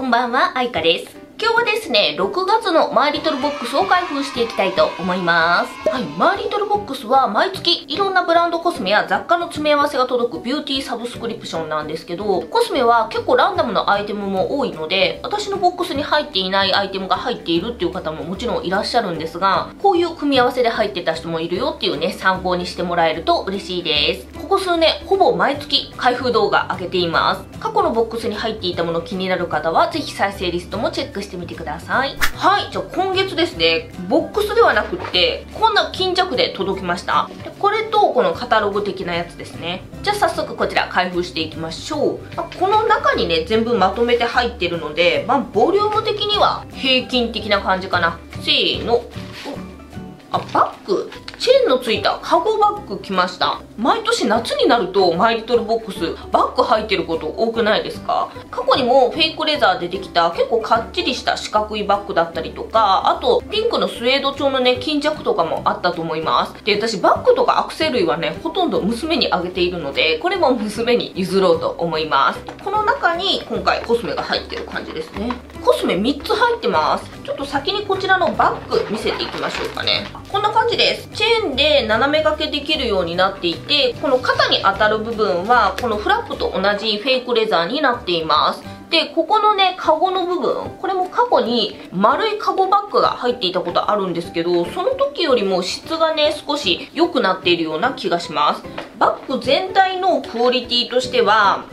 こんばんは、あいかです。今日はですね、6月のマイリトルボックスを開封していきたいと思います。はい、マイリトルボックスは毎月いろんなブランドコスメや雑貨の詰め合わせが届くビューティーサブスクリプションなんですけど、コスメは結構ランダムなアイテムも多いので、私のボックスに入っていないアイテムが入っているっていう方ももちろんいらっしゃるんですが、こういう組み合わせで入ってた人もいるよっていうね、参考にしてもらえると嬉しいです。ここ数年、ほぼ毎月開封動画上げています。過去のボックスに入っていたもの気になる方は、ぜひ再生リストもチェックしてみてください。はい、じゃあ今月ですね、ボックスではなくってこんな巾着で届きました。でこれとこのカタログ的なやつですね。じゃあ早速こちら開封していきましょう。この中にね全部まとめて入ってるので、ボリューム的には平均的な感じかな。せーの。バッグチェーンのついたカゴバッグ来ました。毎年夏になるとマイリトルボックスバッグ入ってること多くないですか？過去にもフェイクレザーでできた結構かっちりした四角いバッグだったりとか、あとピンクのスウェード調のね巾着とかもあったと思います。で私バッグとかアクセ類はねほとんど娘にあげているので、これも娘に譲ろうと思います。この中に今回コスメが入ってる感じですね。コスメ3つ入ってます。ちょっと先にこちらのバッグ見せていきましょうかね。こんな感じです。チェーンで斜め掛けできるようになっていて、この肩に当たる部分はこのフラップと同じフェイクレザーになっています。でここのねカゴの部分、これも過去に丸いカゴバッグが入っていたことあるんですけど、その時よりも質がね少し良くなっているような気がします。バッグ全体のクオリティとしては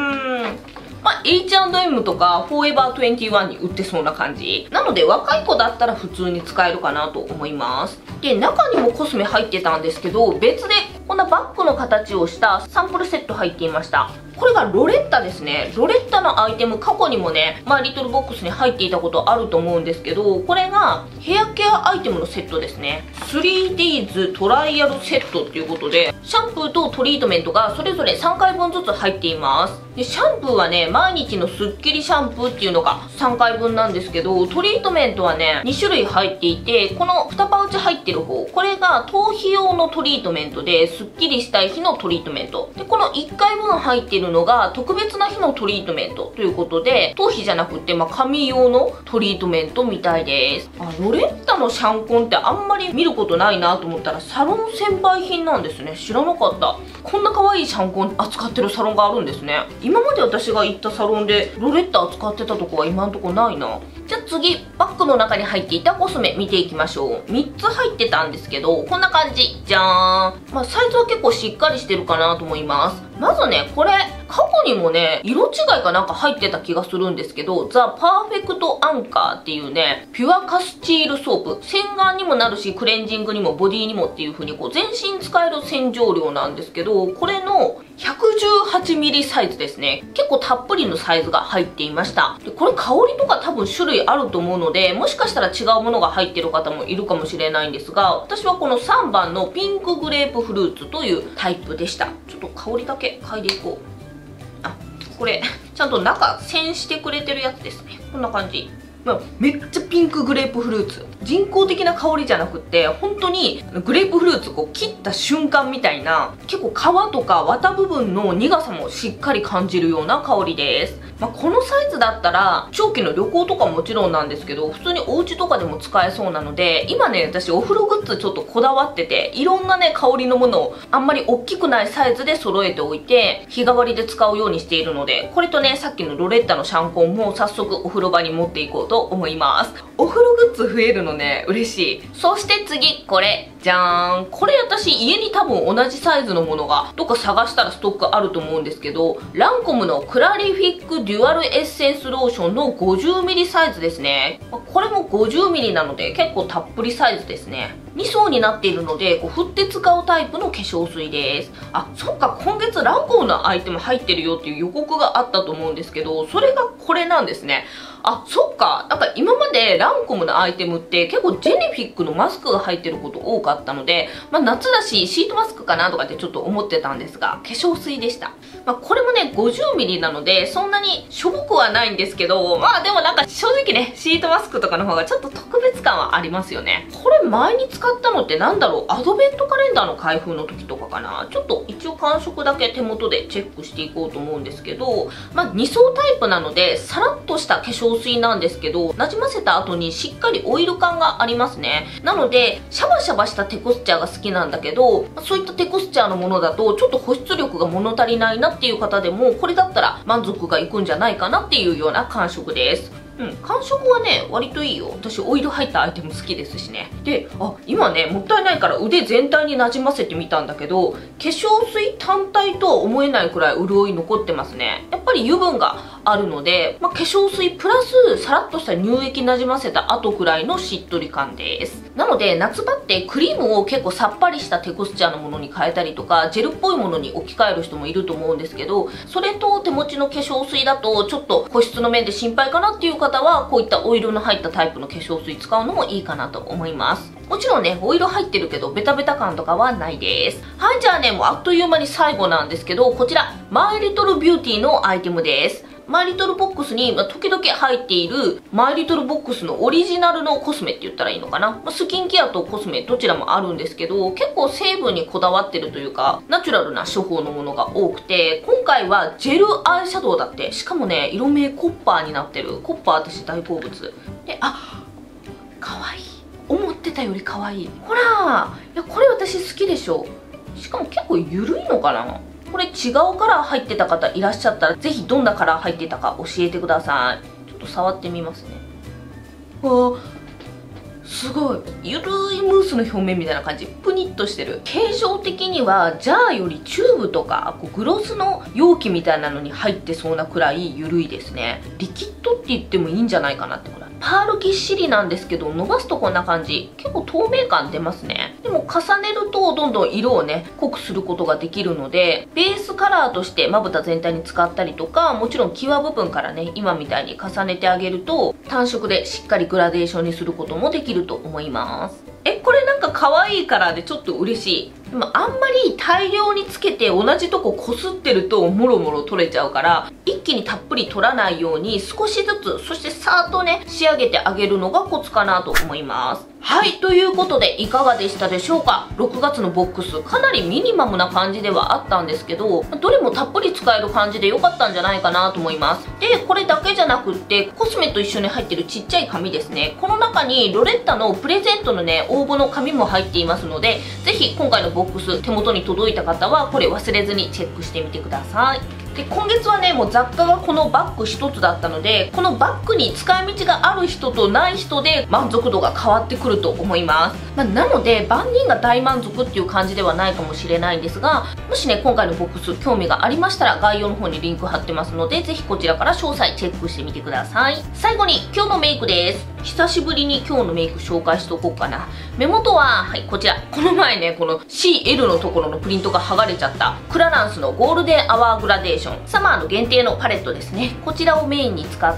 H&M とかフォーエバー21に売ってそうな感じなので、若い子だったら普通に使えるかなと思います。で中にもコスメ入ってたんですけど、別でこんなバッグの形をしたサンプルセット入っていました。これがロレッタですね。ロレッタのアイテム過去にもねマイリトルボックスに入っていたことあると思うんですけど、これがヘアケアアイテムのセットですね。 3days トライアルセットっていうことで、シャンプーとトリートメントがそれぞれ3回分ずつ入っています。でシャンプーはね毎日のスッキリシャンプーっていうのが3回分なんですけど、トリートメントはね2種類入っていて、この2パウチ入ってる方、これが頭皮用のトリートメントで、スッキリしたい日のトリートメントで、この1回分入っているのが特別な日のトリートメントということで、頭皮じゃなくて髪用のトリートメントみたいです。ロレッタのシャンコンってあんまり見ることないなと思ったらサロン専売品なんですね。知らなかった。こんな可愛いシャンコン扱ってるサロンがあるんですね。今まで私が行ったサロンでロレッタ扱ってたとこは今んとこないな。じゃあ次、バッグの中に入っていたコスメ見ていきましょう。3つ入ってたんですけど、こんな感じ。じゃーん。サイズは結構しっかりしてるかなと思います。まずね、これ、過去にもね、色違いかなんか入ってた気がするんですけど、ザ・パーフェクト・アンカーっていうね、ピュアカスチールソープ。洗顔にもなるし、クレンジングにもボディにもっていう風に全身使える洗浄量なんですけど、これの 118mm サイズですね。結構たっぷりのサイズが入っていました。でこれ香りとか多分種類あると思うので、もしかしたら違うものが入ってる方もいるかもしれないんですが、私はこの3番のピンクグレープフルーツというタイプでした。ちょっと香りだけ嗅いでいこう。これちゃんと中栓してくれてるやつですね。こんな感じ。めっちゃピンクグレープフルーツ、人工的な香りじゃなくって本当にグレープフルーツ切った瞬間みたいな、結構皮とか綿部分の苦さもしっかり感じるような香りです。このサイズだったら長期の旅行とかもちろんなんですけど、普通にお家とかでも使えそうなので、今ね私お風呂グッズちょっとこだわってて、いろんなね香りのものをあんまり大きくないサイズで揃えておいて日替わりで使うようにしているので、これとねさっきのロレッタのシャンコンも早速お風呂場に持っていこうと思います。お風呂グッズ増えるのね嬉しい。そして次、これじゃーん。これ私家に多分同じサイズのものがどっか探したらストックあると思うんですけど、ランコムのクラリフィックデュアルエッセンスローションの 50mm サイズですね。これも 50mm なので結構たっぷりサイズですね。2層になっているので振って使うタイプの化粧水です。そっか、今月ランコムのアイテム入ってるよっていう予告があったと思うんですけど、それがこれなんですね。そっか、なんか今までランコムのアイテムって結構ジェネフィックのマスクが入ってること多かかったので、夏だしシートマスクかなとかってちょっと思ってたんですが、化粧水でした。これもね 50ml なのでそんなにしょぼくはないんですけど、でもなんか正直ねシートマスクとかの方がちょっと特別感はありますよね。これ前に使ったのってなんだろう、アドベントカレンダーの開封の時とかかな。ちょっと一応感触だけ手元でチェックしていこうと思うんですけど、2層タイプなのでさらっとした化粧水なんですけど、なじませた後にしっかりオイル感がありますね。なのでシャバシャバしたテクスチャーが好きなんだけど、そういったテクスチャーのものだとちょっと保湿力が物足りないなっていう方でもこれだったら満足がいくんじゃないかなっていうような感触です。感触はね割といいよ。私オイル入ったアイテム好きですしね。で、今ねもったいないから腕全体になじませてみたんだけど、化粧水単体とは思えないくらい潤い残ってますね。やっぱり油分があるので、化粧水プラスさらっとした乳液なじませた後くらいのしっとり感です。なので夏場ってクリームを結構さっぱりしたテクスチャーのものに変えたりとかジェルっぽいものに置き換える人もいると思うんですけど、それと手持ちの化粧水だとちょっと保湿の面で心配かなっていう方はこういったオイルの入ったタイプの化粧水使うのもいいかなと思います。もちろんねオイル入ってるけどベタベタ感とかはないです。はい、じゃあねもうあっという間に最後なんですけど、こちらマイリトルビューティーのアイテムです。マイリトルボックスに時々入っているマイリトルボックスのオリジナルのコスメって言ったらいいのかな、スキンケアとコスメどちらもあるんですけど、結構成分にこだわってるというかナチュラルな処方のものが多くて、今回はジェルアイシャドウだって。しかもね色名コッパーになってる。コッパー私大好物で、かわいい。思ってたよりかわいい。ほら、いやこれ私好きでしょ。しかも結構ゆるいのかな。これ違うカラー入ってた方いらっしゃったらぜひどんなカラー入ってたか教えてください。ちょっと触ってみますね。すごいゆるいムースの表面みたいな感じ。プニッとしてる。形状的にはジャーよりチューブとかグロスの容器みたいなのに入ってそうなくらいゆるいですね。リキッドって言ってもいいんじゃないかなってくらい。パールぎっしりなんですけど伸ばすとこんな感じ。結構透明感出ますね。でも重ねるとどんどん色をね濃くすることができるので、ベースカラーとしてまぶた全体に使ったりとか、もちろん際部分からね今みたいに重ねてあげると単色でしっかりグラデーションにすることもできると思います。これなんか可愛いカラーでちょっと嬉しい。でもあんまり大量につけて同じとここすってるともろもろ取れちゃうから、一気にたっぷり取らないように少しずつ、そしてさーっとね仕上げてあげるのがコツかなと思います。はい、ということでいかがでしたでしょうか。6月のボックスかなりミニマムな感じではあったんですけど、どれもたっぷり使える感じで良かったんじゃないかなと思います。でこれだけじゃなくってコスメと一緒に入ってるちっちゃい紙ですね。この中にロレッタのプレゼントのね応募の紙も入っていますので、ぜひ今回のボックス手元に届いた方はこれ忘れずにチェックしてみてください。で今月はねもう雑貨がこのバッグ1つだったので、このバッグに使い道がある人とない人で満足度が変わってくると思います。なので万人が大満足っていう感じではないかもしれないんですが、もしね今回のボックス興味がありましたら概要の方にリンク貼ってますので、ぜひこちらから詳細チェックしてみてください。最後に今日のメイクです。久しぶりに今日のメイク紹介しとこうかな。目元はこちら、この前ねこの CL のところのプリントが剥がれちゃったクラランスのゴールデンアワーグラデーションサマーの限定のパレットですね。こちらをメインに使って、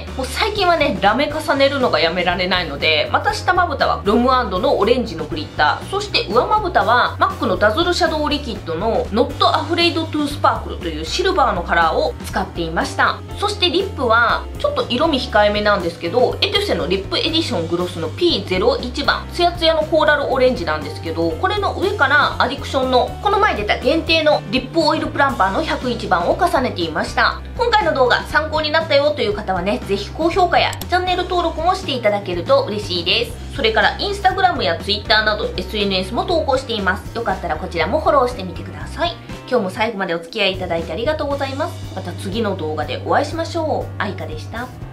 もう最近はねラメ重ねるのがやめられないので、また下まぶたはロム&のオレンジのグリッター、そして上まぶたは MAC のダズルシャドウリキッドの Not Afraid to Sparkle というシルバーのカラーを使っていました。そしてリップはちょっと色味控えめなんですけど、エトゥセのリップエディショングロスの P01 番ツヤツヤのコーラルオレンジなんですけど、これの上からアディクションのこの前出た限定のリップオイルプランパーの101番を重ねていました。今回の動画参考になったよという方はね、ぜひ高評価やチャンネル登録もしていただけると嬉しいです。それからインスタグラムやツイッターなど SNS も投稿しています。よかったらこちらもフォローしてみてください。今日も最後までお付き合いいただいてありがとうございます。また次の動画でお会いしましょう。あいかでした。